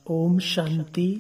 ओम शांति।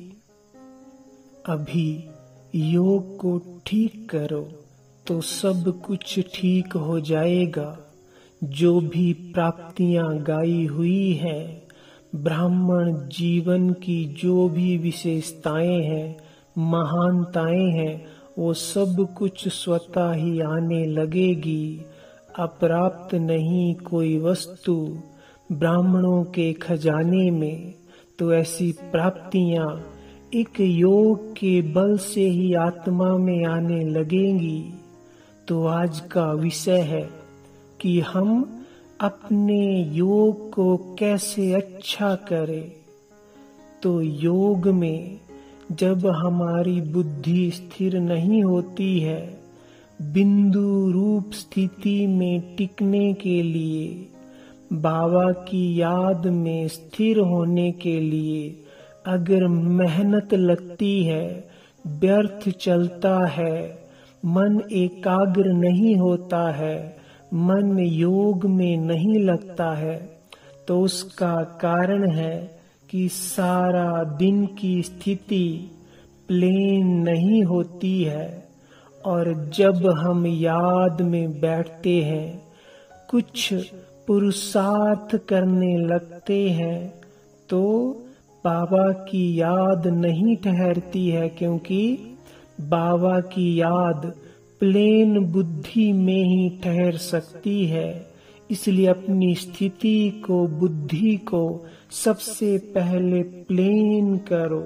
अभी योग को ठीक करो तो सब कुछ ठीक हो जाएगा। जो भी प्राप्तियां गाई हुई है, ब्राह्मण जीवन की जो भी विशेषताएं हैं, महानताएं हैं, वो सब कुछ स्वतः ही आने लगेगी। अप्राप्त नहीं कोई वस्तु ब्राह्मणों के खजाने में। तो ऐसी प्राप्तियां एक योग के बल से ही आत्मा में आने लगेंगी। तो आज का विषय है कि हम अपने योग को कैसे अच्छा करें। तो योग में जब हमारी बुद्धि स्थिर नहीं होती है, बिंदु रूप स्थिति में टिकने के लिए, बाबा की याद में स्थिर होने के लिए अगर मेहनत लगती है, व्यर्थ चलता है, मन एकाग्र नहीं होता है, मन योग में नहीं लगता है, तो उसका कारण है कि सारा दिन की स्थिति प्लेन नहीं होती है। और जब हम याद में बैठते हैं, कुछ पुरुषार्थ करने लगते हैं, तो बाबा की याद नहीं ठहरती है, क्योंकि बाबा की याद प्लेन बुद्धि में ही ठहर सकती है। इसलिए अपनी स्थिति को, बुद्धि को सबसे पहले प्लेन करो।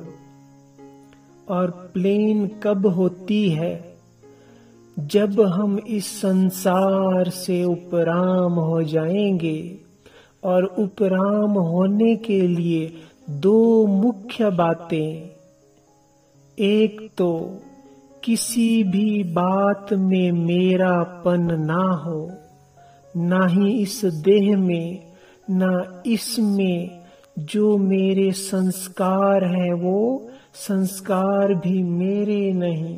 और प्लेन कब होती है? जब हम इस संसार से उपराम हो जाएंगे। और उपराम होने के लिए दो मुख्य बातें, एक तो किसी भी बात में मेरापन ना हो, ना ही इस देह में, ना इसमें। जो मेरे संस्कार हैं वो संस्कार भी मेरे नहीं।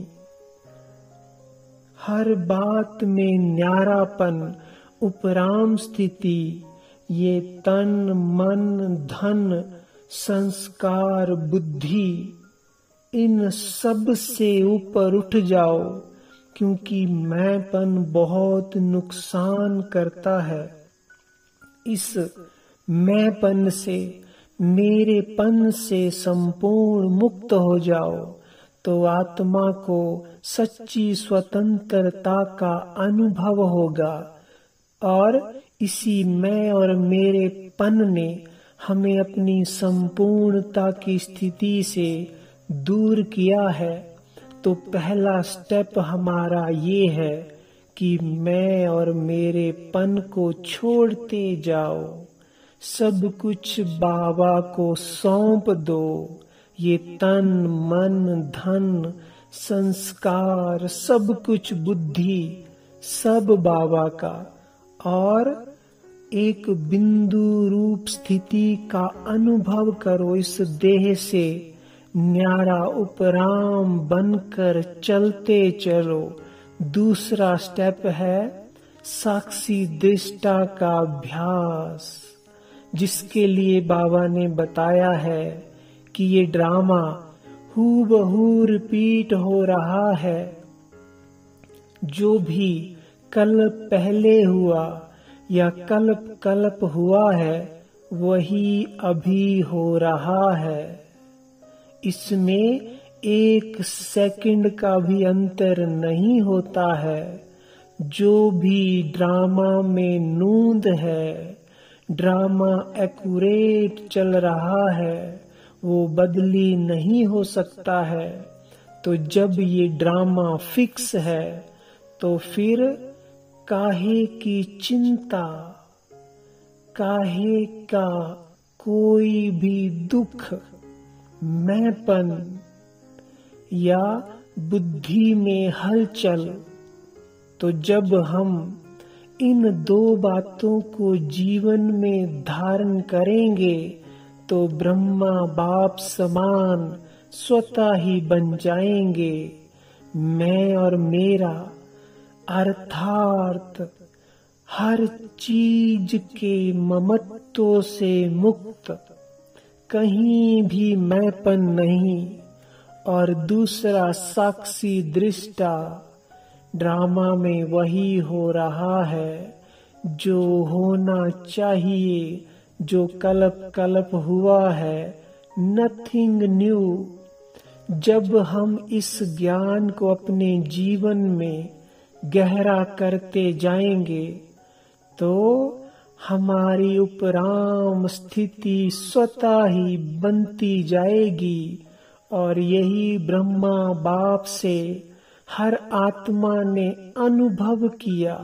हर बात में न्यारापन, उपराम स्थिति, ये तन मन धन संस्कार बुद्धि, इन सब से ऊपर उठ जाओ, क्योंकि मैंपन बहुत नुकसान करता है। इस मैंपन से, मेरेपन से संपूर्ण मुक्त हो जाओ, तो आत्मा को सच्ची स्वतंत्रता का अनुभव होगा। और इसी मैं और मेरेपन ने हमें अपनी संपूर्णता की स्थिति से दूर किया है। तो पहला स्टेप हमारा ये है कि मैं और मेरेपन को छोड़ते जाओ, सब कुछ बाबा को सौंप दो। ये तन मन धन संस्कार सब कुछ, बुद्धि सब बाबा का। और एक बिंदु रूप स्थिति का अनुभव करो। इस देह से न्यारा उपराम बनकर चलते चलो। दूसरा स्टेप है साक्षी दृष्टा का अभ्यास, जिसके लिए बाबा ने बताया है कि ये ड्रामा हूबहू रिपीट हो रहा है। जो भी कल पहले हुआ या कल्प कल्प हुआ है, वही अभी हो रहा है। इसमें एक सेकंड का भी अंतर नहीं होता है। जो भी ड्रामा में नूंद है, ड्रामा एक्यूरेट चल रहा है, वो बदली नहीं हो सकता है। तो जब ये ड्रामा फिक्स है, तो फिर काहे की चिंता, काहे का कोई भी दुख, मैंपन या बुद्धि में हलचल। तो जब हम इन दो बातों को जीवन में धारण करेंगे, तो ब्रह्मा बाप समान स्वतः ही बन जाएंगे। मैं और मेरा अर्थात हर चीज के ममत्व से मुक्त, कहीं भी मैंपन नहीं, और दूसरा साक्षी दृष्टा। ड्रामा में वही हो रहा है जो होना चाहिए, जो कल्प कल्प हुआ है, नथिंग न्यू। जब हम इस ज्ञान को अपने जीवन में गहरा करते जाएंगे तो हमारी उपराम स्थिति स्वतः ही बनती जाएगी। और यही ब्रह्मा बाप से हर आत्मा ने अनुभव किया।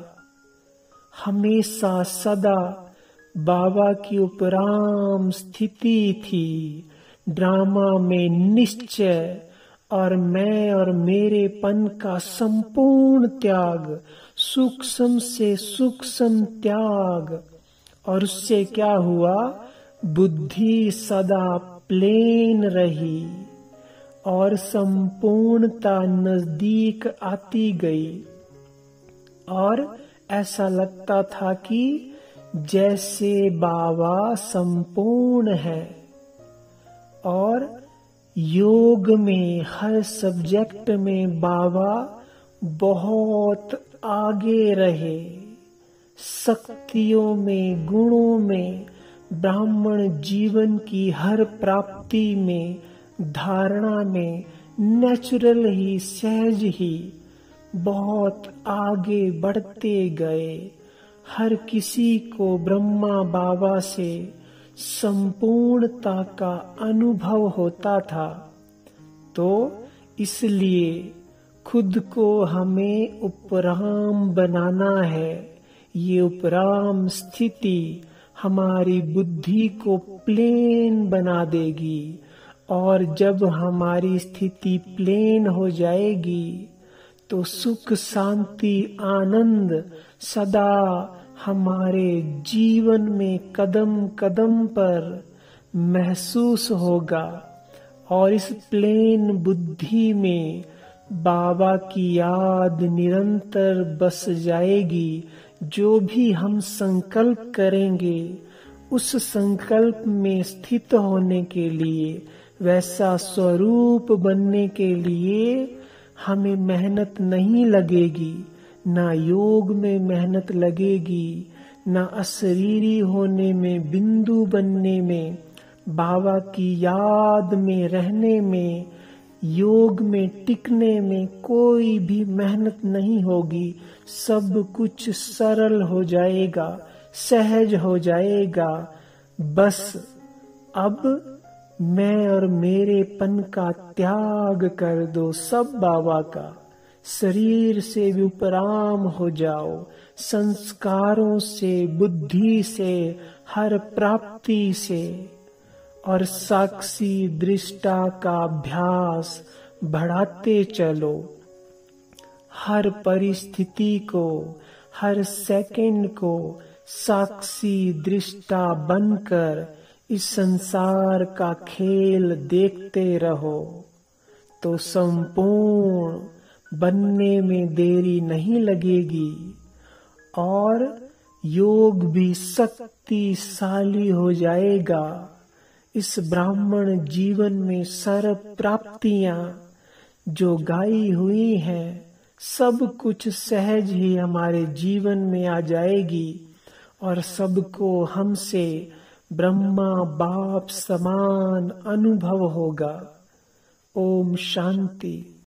हमेशा सदा बाबा की उपराम स्थिति थी। ड्रामा में निश्चय और मैं और मेरेपन का संपूर्ण त्याग, सूक्ष्म से सूक्ष्म त्याग। और उससे क्या हुआ? बुद्धि सदा प्लेन रही और संपूर्णता नजदीक आती गई। और ऐसा लगता था कि जैसे बाबा संपूर्ण है। और योग में हर सब्जेक्ट में बाबा बहुत आगे रहे। शक्तियों में, गुणों में, ब्राह्मण जीवन की हर प्राप्ति में, धारणा में नेचुरल ही, सहज ही बहुत आगे बढ़ते गए। हर किसी को ब्रह्मा बाबा से संपूर्णता का अनुभव होता था। तो इसलिए खुद को हमें उपराम बनाना है। ये उपराम स्थिति हमारी बुद्धि को प्लेन बना देगी। और जब हमारी स्थिति प्लेन हो जाएगी तो सुख, शांति, आनंद सदा हमारे जीवन में कदम कदम पर महसूस होगा। और इस प्लेन बुद्धि में बाबा की याद निरंतर बस जाएगी। जो भी हम संकल्प करेंगे उस संकल्प में स्थित होने के लिए, वैसा स्वरूप बनने के लिए हमें मेहनत नहीं लगेगी। ना योग में मेहनत लगेगी, ना अशरीरी होने में, बिंदु बनने में, बाबा की याद में रहने में, योग में टिकने में कोई भी मेहनत नहीं होगी। सब कुछ सरल हो जाएगा, सहज हो जाएगा। बस अब मैं और मेरेपन का त्याग कर दो, सब बाबा का। शरीर से भी उपराम हो जाओ, संस्कारों से, बुद्धि से, हर प्राप्ति से। और साक्षी दृष्टा का अभ्यास बढ़ाते चलो। हर परिस्थिति को, हर सेकंड को साक्षी दृष्टा बनकर इस संसार का खेल देखते रहो तो संपूर्ण बनने में देरी नहीं लगेगी। और योग भी शक्तिशाली हो जाएगा। इस ब्राह्मण जीवन में सर्व प्राप्तियां जो गाई हुई हैं, सब कुछ सहज ही हमारे जीवन में आ जाएगी। और सबको हमसे ब्रह्मा बाप समान अनुभव होगा। ओम शांति।